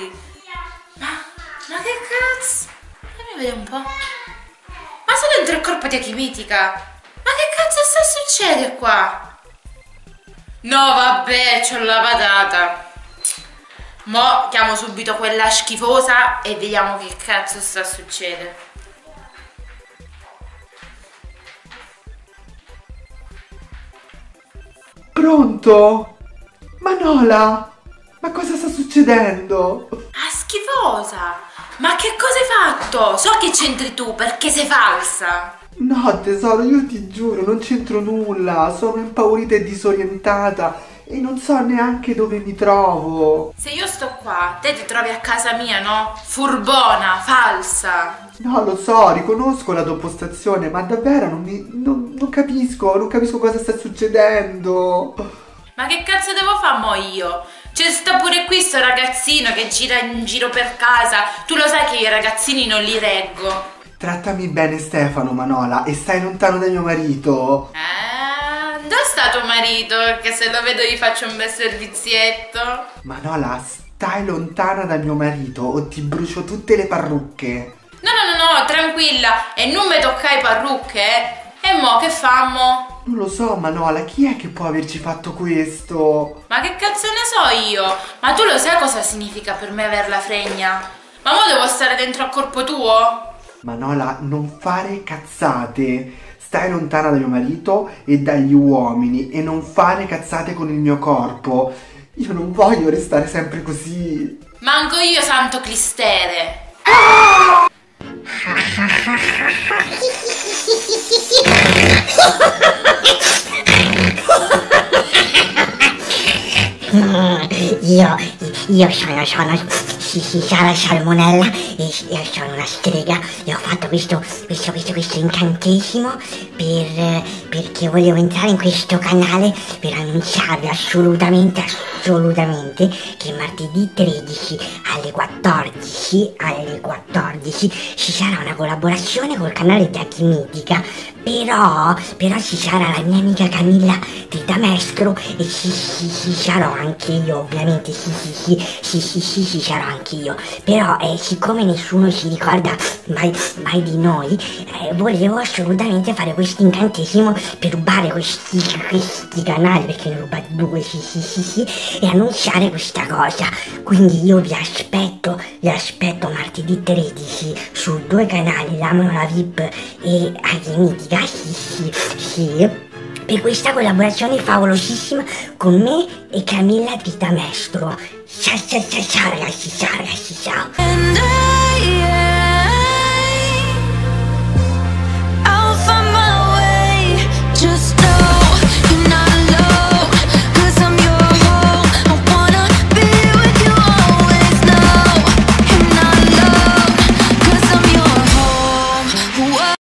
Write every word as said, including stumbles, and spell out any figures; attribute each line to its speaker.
Speaker 1: Ma, ma che cazzo? Fammi vedere un po'. Ma sono dentro il corpo di Achimitica. Ma che cazzo sta succedendo qua? No vabbè, c'ho la patata. Mo chiamo subito quella schifosa e vediamo che cazzo sta succedendo.
Speaker 2: Pronto? Manola? Ma cosa sta succedendo?
Speaker 1: Ah, schifosa! Ma che cosa hai fatto? So che c'entri tu perché sei falsa.
Speaker 2: No tesoro, io ti giuro, non c'entro nulla. Sono impaurita e disorientata e non so neanche dove mi trovo.
Speaker 1: Se io sto qua, te ti trovi a casa mia, no? Furbona, falsa.
Speaker 2: No, lo so, riconosco la tua postazione, ma davvero non mi... non, non capisco, non capisco cosa sta succedendo.
Speaker 1: Ma che cazzo devo fare mo io? C'è sta pure qui sto ragazzino che gira in giro per casa. Tu lo sai che io i ragazzini non li reggo.
Speaker 2: Trattami bene Stefano, Manola, e stai lontano da mio marito.
Speaker 1: Eh, dove sta tuo marito? Che se lo vedo gli faccio un bel servizietto.
Speaker 2: Manola, stai lontana da mio marito o ti brucio tutte le parrucche.
Speaker 1: No, no, no, no, tranquilla. E non mi toccai parrucche, eh. E mo che fammo?
Speaker 2: Non lo so, Manola, chi è che può averci fatto questo?
Speaker 1: Ma che cazzo ne so io? Ma tu lo sai cosa significa per me aver la fregna? Ma mo devo stare dentro al corpo tuo?
Speaker 2: Manola, non fare cazzate. Stai lontana da mio marito e dagli uomini e non fare cazzate con il mio corpo. Io non voglio restare sempre così.
Speaker 1: Manco io, santo clistere.
Speaker 2: Ah!
Speaker 3: Io, io sono, sono, sì, sì, sono Salmonella e io sono una strega e ho fatto questo, questo, questo, questo incantesimo per, perché volevo entrare in questo canale per annunciarvi assolutamente, assolutamente che martedì tredici alle quattordici, alle quattordici ci sarà una collaborazione col canale di Achimitica, però, però ci sarà la mia amica Camilla Tritamestro e ci, ci, ci sarò anche io, ovviamente, sì sì sì, sì sì sì, ci sarò anche io, però eh, siccome nessuno si ricorda mai, mai di noi, eh, volevo assolutamente fare questo incantesimo per rubare questi, questi canali, perché ne ho rubati due, sì sì sì sì, e annunciare questa cosa, quindi io vi aspetto, vi aspetto martedì tredici su due canali, la Manola V I P e Achimitica, sì sì sì, per questa collaborazione favolosissima con me e Camilla Tritamestro. Ciao ciao ciao ciao ragazzi, ciao ragazzi, ciao.